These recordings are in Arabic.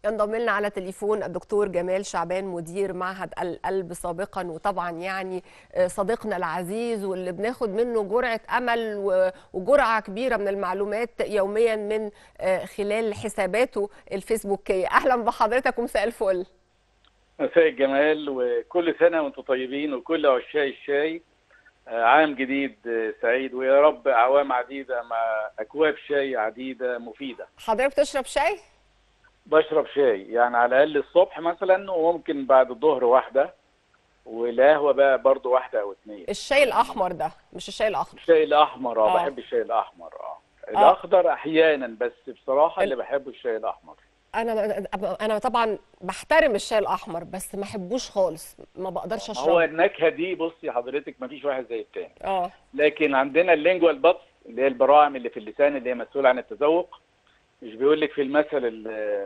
انضم لنا على تليفون الدكتور جمال شعبان مدير معهد القلب سابقا، وطبعا يعني صديقنا العزيز واللي بناخد منه جرعة أمل وجرعة كبيرة من المعلومات يوميا من خلال حساباته الفيسبوكية. أهلا بحضرتك ومساء الفل. مساء الجمال، وكل سنة وانتم طيبين وكل عشاق الشاي عام جديد سعيد، ويا رب أعوام عديدة مع أكواب شاي عديدة مفيدة. حضرتك بتشرب شاي؟ بشرب شاي يعني على الأقل الصبح مثلا، وممكن بعد الظهر واحدة، والقهوة بقى برضو واحدة أو اتنين. الشاي الأحمر ده مش الشاي الأخضر؟ الشاي الأحمر بحب الشاي الأحمر. الأخضر أحيانا، بس بصراحة اللي بحبه الشاي الأحمر. انا طبعا بحترم الشاي الاحمر، بس ما احبوش خالص، ما بقدرش اشربه. هو النكهه دي بصي حضرتك ما فيش واحد زي التاني. لكن عندنا اللينجوال باتس اللي هي البراعم اللي في اللسان اللي هي مسؤوله عن التذوق. مش بيقول لك في المثل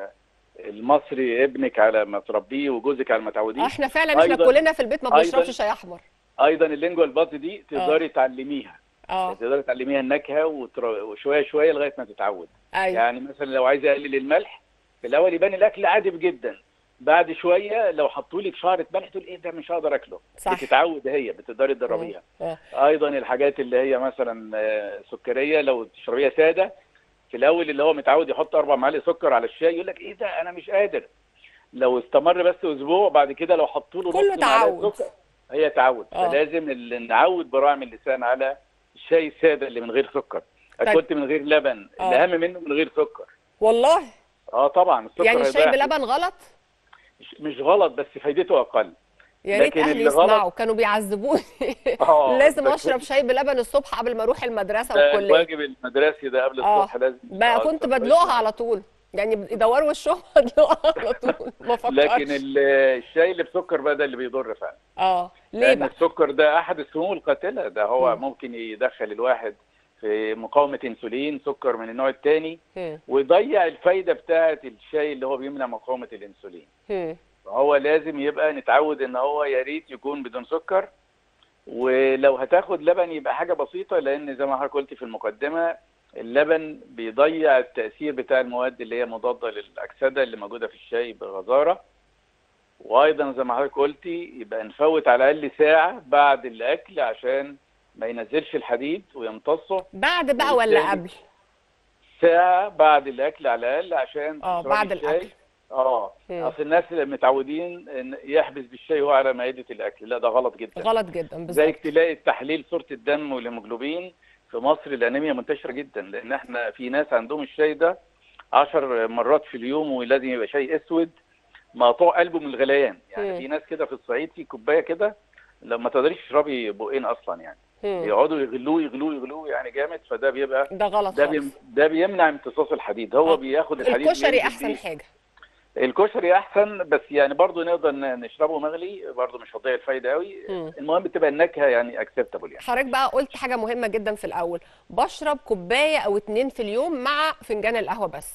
المصري ابنك على ما تربيه وجوزك على ما تعوديه؟ احنا فعلا احنا كلنا في البيت ما بنشربش شاي احمر. ايضا اللينجوال باتس دي تقدري تعلميها. تقدري تعلميها النكهه وشويه شويه لغايه ما تتعود. يعني مثلا لو عايزه اقلل الملح في الاول يبان الاكل عادي جدا، بعد شويه لو حطوا لك شعره ملح تقول ايه ده مش هقدر اكله. صح. بتتعود، هي بتقدري تدربيها. ايضا الحاجات اللي هي مثلا سكريه لو تشربيها ساده، في الاول اللي هو متعود يحط 4 معالق سكر على الشاي يقول لك ايه ده انا مش قادر. لو استمر بس اسبوع بعد كده لو حطوا له كله تعود. سكر هي تعود. فلازم نعود براعم اللسان على الشاي الساده اللي من غير سكر. كنت من غير لبن، الاهم منه من غير سكر. والله طبعا السكر يعني الشاي بلبن غلط؟ مش غلط، بس فايدته اقل. يا ريت اهلي يسمعوا، كانوا بيعذبوني. لازم اشرب شاي بلبن الصبح قبل ما اروح المدرسه والكليه. الواجب المدرسي ده قبل الصبح لازم. بقى كنت بدلقها على طول، يعني يدوروا الشهر بدلقها على طول ما فكرش. لكن الشاي اللي بسكر بقى ده اللي بيضر فعلا. ليه بقى؟ السكر ده احد السموم القاتله، ده هو ممكن يدخل الواحد في مقاومه انسولين، سكر من النوع الثاني، ويضيع الفايده بتاعه الشاي اللي هو بيمنع مقاومه الانسولين. هو لازم يبقى نتعود ان هو يا ريت يكون بدون سكر، ولو هتاخد لبن يبقى حاجه بسيطه، لان زي ما حضرتك قلت في المقدمه اللبن بيضيع التاثير بتاع المواد اللي هي مضاده للاكسده اللي موجوده في الشاي بغزاره. وايضا زي ما حضرتك قلتي يبقى نفوت على الاقل ساعه بعد الاكل عشان ما ينزلش الحديد ويمتصه. بعد بقى ولا قبل؟ ساعه بعد الاكل على الاقل عشان بعد الاكل. اصل الناس متعودين ان يحبس بالشاي وهو على مائده الاكل، لا ده غلط جدا. غلط جدا بالظبط. زيك تلاقي التحليل صوره الدم والهيموجلوبين في مصر الانيميا منتشره جدا، لان احنا في ناس عندهم الشاي ده 10 مرات في اليوم، ولازم يبقى شاي اسود مقطوع قلبه من الغليان. يعني في ناس كده في الصعيد في كوبايه كده لما تقدريش تشربي بقين اصلا، يعني يقعدوا يغلوه يعني جامد، فده بيبقى ده غلط. ده بيمنع امتصاص الحديد. هو بياخد الحديد. الكشري احسن حاجه. الكشري احسن، بس يعني برضو نقدر نشربه مغلي، برضو مش هتضيع الفايده قوي. المهم تبقى النكهه يعني اكسبتابل. يعني حضرتك بقى قلت حاجه مهمه جدا في الاول، بشرب كوبايه او 2 في اليوم مع فنجان القهوه بس.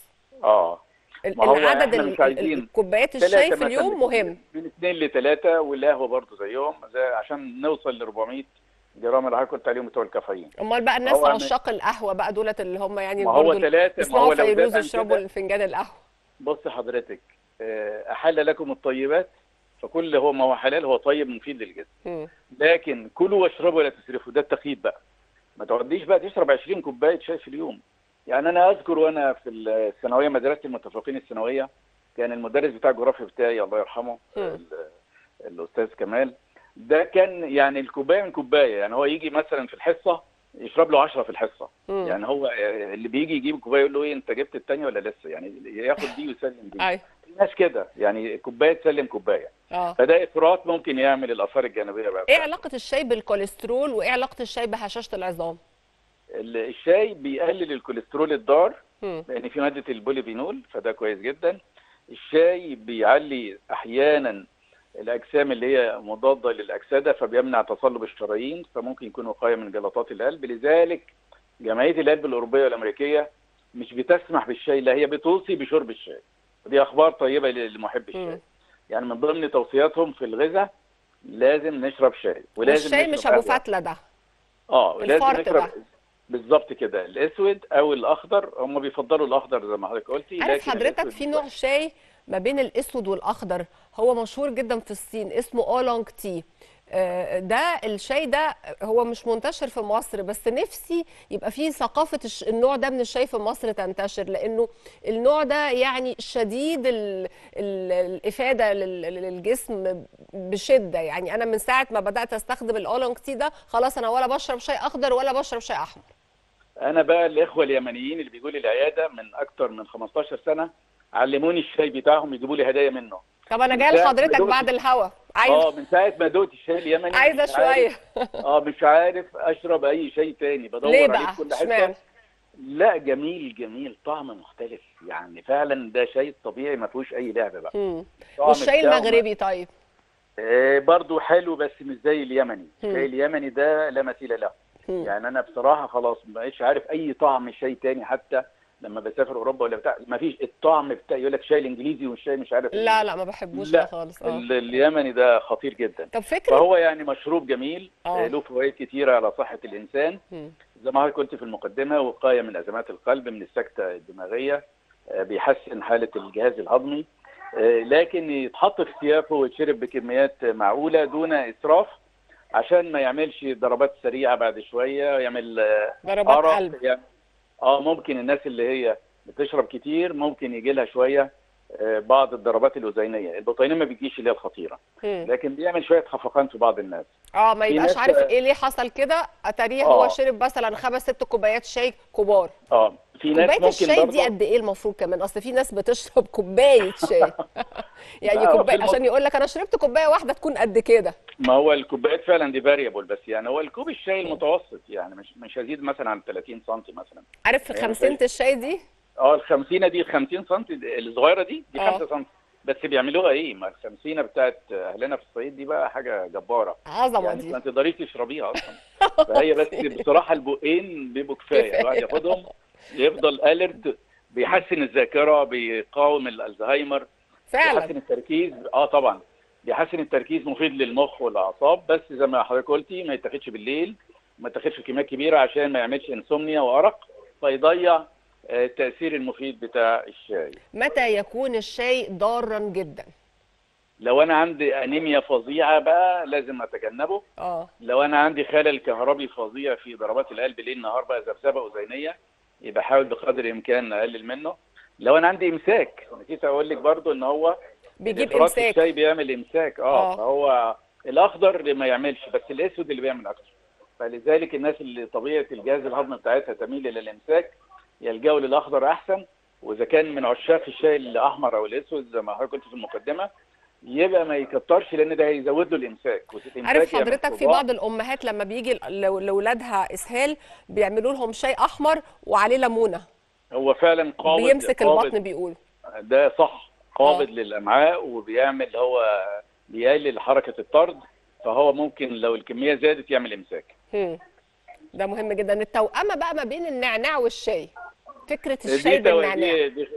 العدد الكوبايات الشاي في اليوم مهم، من 2 ل 3، والقهوه برضو زيهم عشان نوصل ل 400 جرام اللي حضرتك قلت عليهم بتوع الكافيين. امال بقى الناس عشاق القهوه بقى دولت اللي هم يعني برضو بيسمعوا فيروز يشربوا فنجان القهوه. بص حضرتك، احل لكم الطيبات، فكل ما هو حلال هو طيب مفيد للجسم. لكن كلوا واشربوا ولا تسرفوا، ده التقييد بقى. ما تقعديش بقى تشرب 20 كوبايه شاي في اليوم. يعني انا اذكر وانا في الثانويه، مدرسه المتفوقين الثانويه، كان المدرس بتاع الجغرافيا بتاعي الله يرحمه الاستاذ كمال، ده كان يعني الكوبايه من كوبايه. يعني هو يجي مثلا في الحصه يشرب له 10 في الحصه. يعني هو اللي بيجي يجيب كوبايه يقول له ايه انت جبت الثانيه ولا لسه، يعني ياخد دي ويسلم دي. في ناس كده يعني كوبايه تسلم كوبايه. فده افراط ممكن يعمل الاثار الجانبيه بقى. ايه علاقه الشاي بالكوليسترول، وايه علاقه الشاي بهشاشه العظام؟ الشاي بيقلل الكوليسترول الضار، لان في ماده البوليفينول، فده كويس جدا. الشاي بيعلي احيانا الاجسام اللي هي مضاده للاكسده، فبيمنع تصلب الشرايين، فممكن يكون وقايه من جلطات القلب. لذلك جمعيه القلب الاوروبيه والامريكيه مش بتسمح بالشاي، لا هي بتوصي بشرب الشاي. دي اخبار طيبه لمحب الشاي. يعني من ضمن توصياتهم في الغذاء لازم نشرب شاي، ولازم الشاي مش ابو فتله ده. لازم نشرب بالظبط كده الاسود او الاخضر. هم بيفضلوا الاخضر زي ما حضرتك قلتي. عارف حضرتك في نوع شاي ما بين الاسود والاخضر، هو مشهور جدا في الصين، اسمه اولونج تي. ده الشاي ده هو مش منتشر في مصر، بس نفسي يبقى فيه ثقافة النوع ده من الشاي في مصر تنتشر، لأنه النوع ده يعني شديد الإفادة للجسم بشدة. يعني أنا من ساعة ما بدأت أستخدم الأولونج تي ده خلاص أنا ولا بشرب شاي أخضر ولا بشرب شاي أحمر. انا بقى الاخوه اليمنيين اللي بيجوا لي العياده من اكتر من 15 سنه علموني الشاي بتاعهم، يجيبوا لي هدايا منه. طب أنا من جاية ساعه ما لحضرتك دقت بعد الهوا، عايزة من ساعه ما دقت الشاي اليمني عايزة مش عارف. شوية. مش عارف اشرب اي شاي تاني، ليه بدور عليه في بقى؟ كل حته. اشمعنى؟ لا، جميل جميل، طعم مختلف، يعني فعلا ده شاي طبيعي ما فيهوش اي لعبه بقى. الطعم والشاي بتاعه المغربي طيب؟ برضو حلو بس مش زي اليمني. الشاي مم. اليمني ده لا مثيل له. مم. يعني انا بصراحه خلاص ما بقتش عارف اي طعم شاي تاني، حتى لما بسافر اوروبا ولا بتاع ما فيش الطعم بتاع، يقول لك شاي الانجليزي والشاي مش عارف لا لا، ما بحبوش ده لا، خالص. اليمني ده خطير جدا. طب فكرة. فهو يعني مشروب جميل، اه له فوائد كتيره على صحه الانسان. مم. زي ما حضرتك قلت في المقدمه، وقايه من ازمات القلب، من السكته الدماغيه، بيحسن حاله الجهاز الهضمي. لكن يتحط في سيافه ويتشرب بكميات معقوله دون اسراف، عشان ما يعملش ضربات سريعه بعد شويه، يعمل ضربات ارق قلب. يعني. ممكن الناس اللي هي بتشرب كتير ممكن يجي لها شويه بعض الضربات الاذينيه. البطينيه ما بيجيش اللي هي الخطيره، مم. لكن بيعمل شويه خفقان في بعض الناس. ما في يبقاش ناس عارف ايه ليه حصل كده، اتاريه هو اه شرب مثلا 5 6 كوبايات شاي كبار. في ناس كوبايه ممكن الشاي دي برضه. قد ايه المفروض كمان؟ اصل في ناس بتشرب كوبايه شاي. يعني لا، كوبايه عشان يقول لك انا شربت كوبايه واحده تكون قد كده. ما هو الكوبايات فعلا دي فاريبل، بس يعني هو الكوب الشاي المتوسط يعني مش هزيد مثلا عن 30 سم مثلا. عارف في يعني مش 50 الشاي دي؟ ال50 دي، ال 50 سم الصغيره دي اه 5 سم. بس بيعملوها ايه؟ ما ال50 بتاعت اهلنا في الصعيد دي بقى حاجه جباره، عظمه يعني دي. ما تقدريش تشربيها اصلا. فهي بس بصراحه البقين بيبقوا كفايه، الواحد كفايه. ياخدهم يفضل اليرت. بيحسن الذاكره، بيقاوم الزهايمر، فعلا. بيحسن التركيز. طبعا بيحسن التركيز، مفيد للمخ والاعصاب، بس زي ما حضرتك قلتي ما يتاخدش بالليل، ما يتاخدش كميات كبيره عشان ما يعملش انسومنيا وارق، فيضيع التاثير المفيد بتاع الشاي. متى يكون الشاي ضارا جدا؟ لو انا عندي انيميا فظيعه بقى لازم اتجنبه. اه لو انا عندي خلل كهربي فظيع في ضربات القلب ليل نهار بقى، ذبذبه اذينيه، يبقى احاول بقدر الامكان اقلل منه. لو انا عندي امساك، نسيت اقول لك برضو ان هو بيجيب الافراط في امساك. الشاي بيعمل امساك. اه فهو الاخضر اللي ما يعملش، بس الاسود اللي بيعمل اكتر. فلذلك الناس اللي طبيعه الجهاز الهضمي بتاعتها تميل الى الامساك يلجأوا للاخضر احسن. واذا كان من عشاق الشاي الاحمر او الاسود زي ما حضرتك قلت في المقدمه، يبقى ما يكترش، لان ده هيزود له الامساك، والامساك عارف يعمل حضرتك في صداع. بعض الامهات لما بيجي لاولادها اسهال بيعملوا لهم شاي احمر وعليه ليمونه، هو فعلا بيمسك قابض. البطن بيقولوا. ده صح، اه قابض للامعاء، وبيعمل هو بيقلل حركه الطرد. فهو ممكن لو الكميه زادت يعمل امساك. هم. ده مهم جدا. التوأمه بقى ما بين النعناع والشاي، فكره دي الشاي بالنعناع.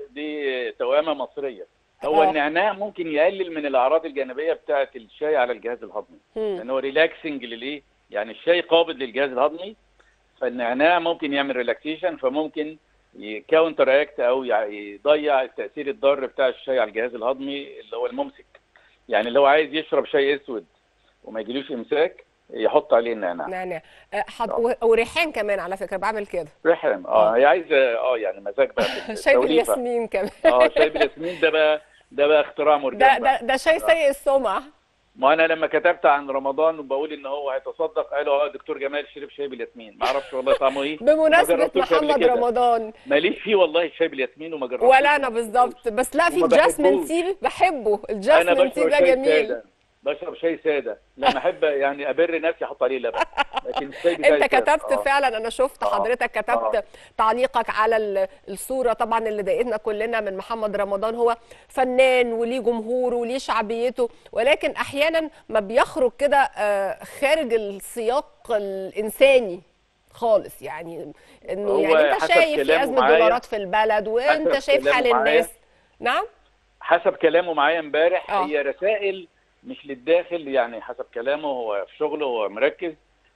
دي توامه مصريه. هو اه النعناع ممكن يقلل من الاعراض الجانبيه بتاعه الشاي على الجهاز الهضمي، هم. لان هو ريلاكسنج لليه، يعني الشاي قابض للجهاز الهضمي، فالنعناع ممكن يعمل ريلاكسيشن، فممكن يكاونتر اكت او يضيع التاثير الضار بتاع الشاي على الجهاز الهضمي اللي هو الممسك. يعني اللي هو عايز يشرب شاي اسود وما يجيلوش امساك يحط عليه النعناع. نعناع. اه وريحان كمان على فكره بعمل كده. ريحان. اه هي عايزه يعني مزاج بقى في شاي التوليفه. بالياسمين كمان. شاي بالياسمين ده بقى اختراع ده مرجان بقى. ده ده شاي سيء السمعه. ما انا لما كتبت عن رمضان وبقول ان هو هيتصدق، قالوا دكتور جمال شرب شاي بالياسمين، ما اعرفش والله طعمه ايه، وما بمناسبه جربتوش قبل محمد كده. رمضان، ماليش فيه والله الشاي بالياسمين، وما ولا جربتوش انا وما حبيتهوش بالظبط، بس لا في وما الجاسمين بحبوش. تي بحبه، انا الجاسمين تي بشرب ده شاي جميل. ساده، بشرب شاي ساده لما احب يعني ابر نفسي احط عليه لبن، لكن الشاي بتاعي انت ساده. كتبت فعلا، انا شفت اه حضرتك اه كتبت تعليقك على الصوره طبعا اللي ضايقتنا كلنا من محمد رمضان. هو فنان وليه جمهوره وليه شعبيته، ولكن احيانا ما بيخرج كده خارج السياق الانساني خالص. يعني انه يعني هو انت حسب شايف في كلامه ازمه معايا دولارات في البلد وانت حسب شايف كلامه حال معايا الناس. نعم. حسب كلامه معايا امبارح، اه هي رسائل مش للداخل، يعني حسب كلامه هو في شغله هو مركز.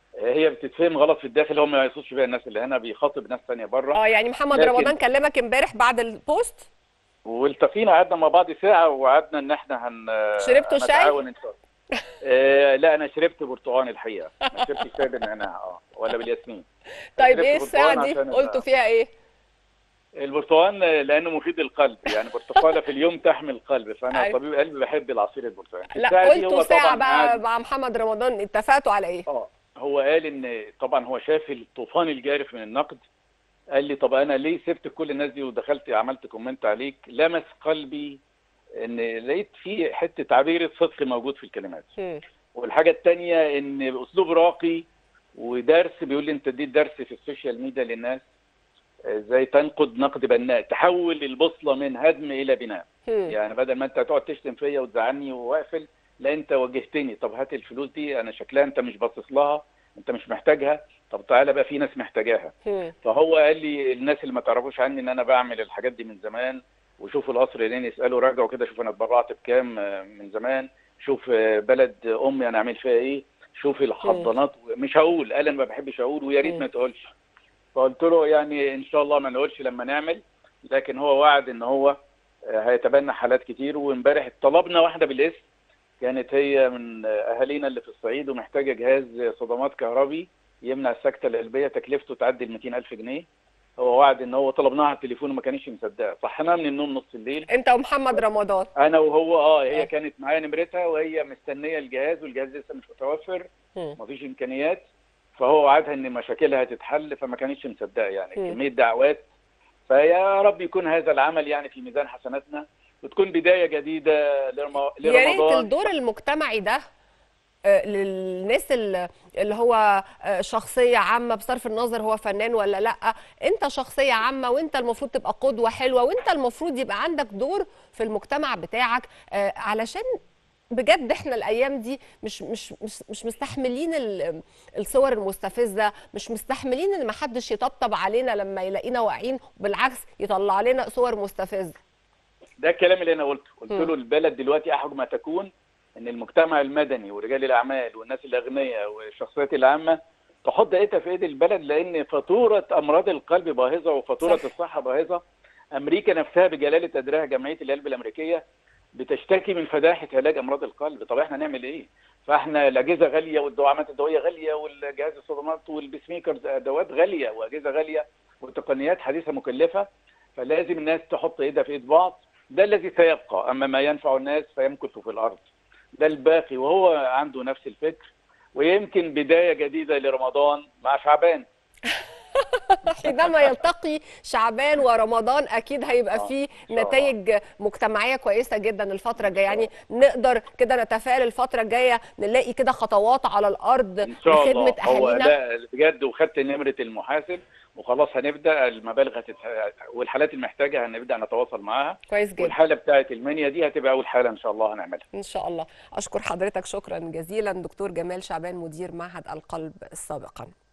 هي بتتفهم غلط في الداخل، هو ما يقصدش بيها الناس اللي هنا، بيخاطب ناس ثانيه بره. يعني محمد لكن رمضان كلمك امبارح بعد البوست؟ والتقينا قعدنا مع بعض ساعه وقعدنا ان احنا شربتوا شاي؟ هنتعاون ان شاء الله. لا انا شربت برتقال الحقيقه، ما شربتش شاي بالنعناع ولا بالياسمين. طيب ايه الساعه دي قلتوا فيها ايه؟ البرتقال لانه مفيد للقلب، يعني برتقاله في اليوم تحمي القلب، فانا طبيب قلب بحب العصير البرتقال. لا قلتوا ساعه بقى مع محمد رمضان، اتفقتوا على ايه؟ هو قال ان طبعا هو شاف الطوفان الجارف من النقد، قال لي طب انا ليه سبت كل الناس دي ودخلت عملت كومنت عليك، لمس قلبي ان لقيت في حته تعبير صدق موجود في الكلمات. والحاجه الثانيه ان اسلوب راقي ودرس، بيقول لي انت اديت درس في السوشيال ميديا للناس ازاي تنقد نقد بناء، تحول البوصله من هدم الى بناء. يعني بدل ما انت تقعد تشتم فيا وتزعلني واقفل، لا انت وجهتني، طب هات الفلوس دي انا شكلها انت مش باصص لها، انت مش محتاجها، طب تعالى بقى في ناس محتاجاها. فهو قال لي الناس اللي ما تعرفوش عني ان انا بعمل الحاجات دي من زمان، وشوفوا القصر لين يسالوا راجعوا كده شوف انا اتبرعت بكام من زمان، شوف بلد امي انا عامل فيها ايه، شوف الحضانات. مش هقول، قال انا ما بحبش اقول ويا ريت ما تقولش. فقلت له يعني ان شاء الله ما نقولش لما نعمل، لكن هو وعد ان هو هيتبنى حالات كتير. وامبارح طلبنا واحده بالاسم، كانت هي من اهالينا اللي في الصعيد ومحتاجه جهاز صدمات كهربي يمنع السكته القلبيه، تكلفته تعدي ال 200,000 جنيه. هو وعد ان هو طلبناها على التليفون وما كانش مصدقه، صحناها من النوم نص الليل انت ومحمد رمضان. انا وهو. هي كانت معايا نمرتها وهي مستنيه الجهاز، والجهاز لسه مش متوفر، مفيش امكانيات. فهو وعدها ان مشاكلها هتتحل، فما كانتش مصدقه يعني كميه دعوات. فيا رب يكون هذا العمل يعني في ميزان حسناتنا، وتكون بدايه جديده لرمضان. يا ريت الدور المجتمعي ده للناس اللي هو شخصيه عامه بصرف النظر هو فنان ولا لا، انت شخصيه عامه وانت المفروض تبقى قدوه حلوه، وانت المفروض يبقى عندك دور في المجتمع بتاعك، علشان بجد احنا الايام دي مش مستحملين الصور المستفزه، مش مستحملين ان ما حدش يطبطب علينا لما يلاقينا واقعين، بالعكس يطلع لنا صور مستفزه. ده الكلام اللي انا قلت له البلد دلوقتي احوج ما تكون ان المجتمع المدني ورجال الاعمال والناس الاغنياء والشخصيات العامه تحط ايدها في ايد البلد، لان فاتوره امراض القلب باهظه وفاتوره الصحه باهظه. امريكا نفسها بجلاله قدرها جمعيه القلب الامريكيه بتشتكي من فداحه علاج امراض القلب. طب احنا نعمل ايه؟ فاحنا الاجهزه غاليه والدعامات الدوائيه غاليه والجهاز الصدمات والبيسميكرز ادوات غاليه واجهزه غاليه وتقنيات حديثه مكلفه، فلازم الناس تحط ايدها في ايد بعض. ده الذي سيبقى، اما ما ينفع الناس فيمكث في الارض، ده الباقي. وهو عنده نفس الفكر، ويمكن بدايه جديده لرمضان مع شعبان. حينما يلتقي شعبان ورمضان اكيد هيبقى فيه نتائج مجتمعيه كويسه جدا الفتره الجايه، يعني نقدر كده نتفائل الفتره الجايه نلاقي كده خطوات على الارض لخدمه اهالينا. لا بجد، وخدت نمره المحاسب وخلاص هنبدا المبالغ والحالات المحتاجه هنبدا نتواصل معاها. كويس جدا. والحاله بتاعه المنيا دي هتبقى اول حاله ان شاء الله هنعملها ان شاء الله. اشكر حضرتك شكرا جزيلا دكتور جمال شعبان مدير معهد القلب سابقا.